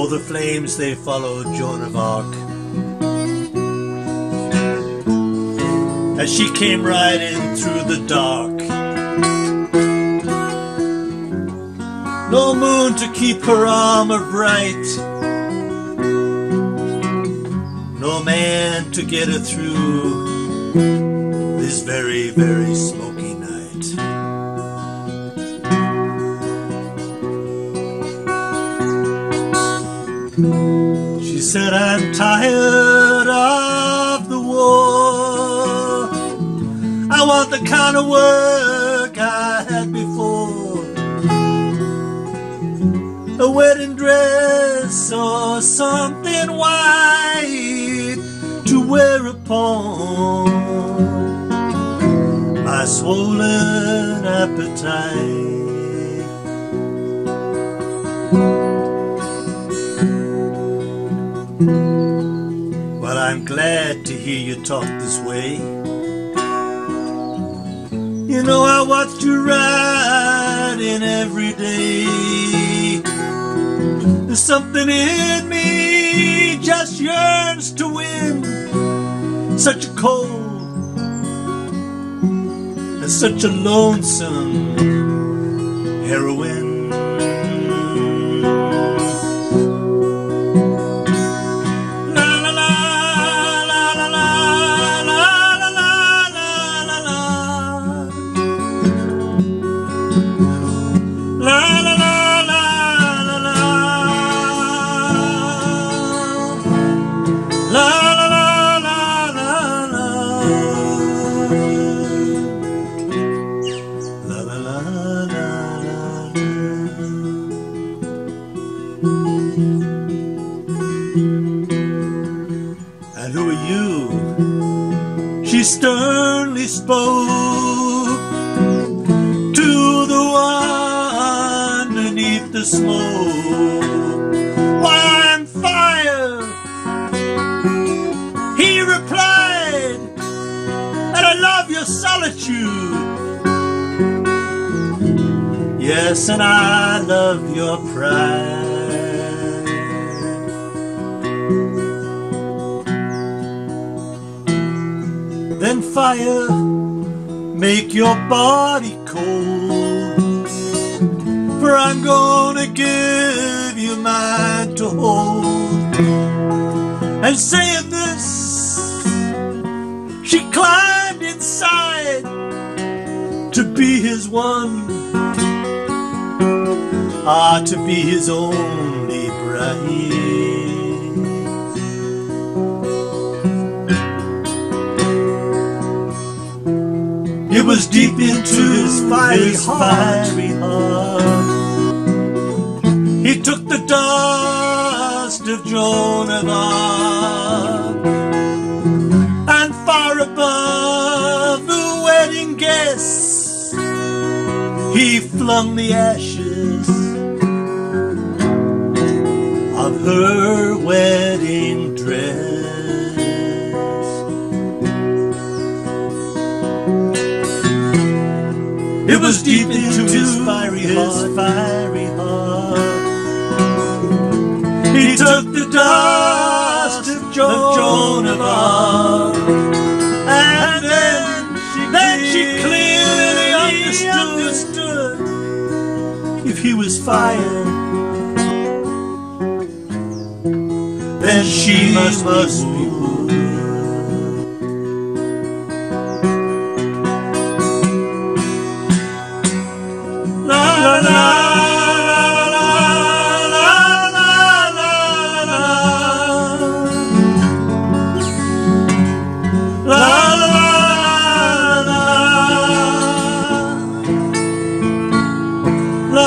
Oh, the flames, they followed Joan of Arc as she came riding through the dark. No moon to keep her armour bright, no man to get her through this very, very smoky night. She said, I'm tired of the war. I want the kind of work I had before. A wedding dress or something white to wear upon my swollen appetite. Well, I'm glad to hear you talk this way. You know I watched you riding every day. There's something in me just yearns to win such a cold and such a lonesome heroine. And who are you? She sternly spoke to the one beneath the smoke. Why, I'm fire, he replied, and I love your solitude. Yes, and I love your pride. Then fire, make your body cold, for I'm gonna give you mine to hold. And saying this, she climbed inside to be his one, to be his only bride. It was deep into his fiery heart. He took the dust of Joan of Arc, and far above the wedding guests he flung the ashes of her wedding dress. It was deep into his fiery heart. He took the dust of Joan of Arc, and then she clearly understood if he was fire, then she must be wood. La la la la la la la la la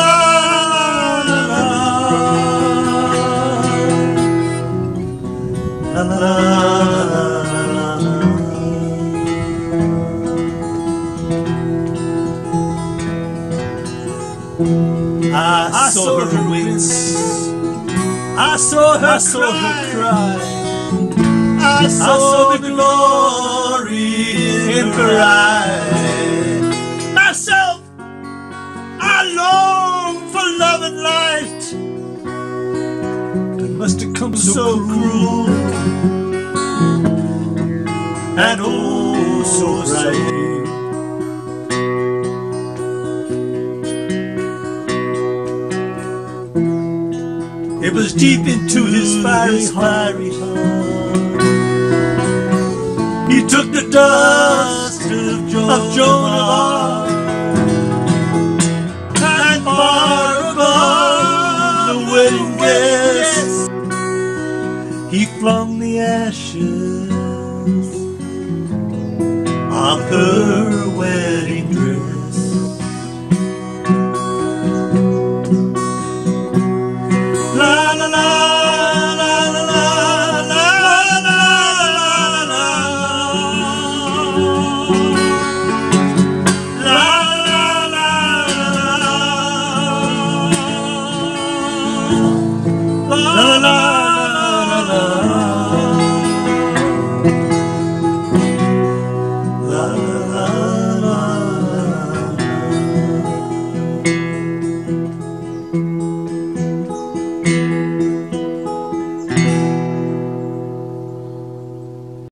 I saw her wince, I saw her cry, I saw the glory in her eye. Myself, I long for love and light, must have come so cruel, and oh so bright. It was deep into his fiery heart. He took the dust of Joan of Arc, and far above the wedding guests, he flung the ashes of her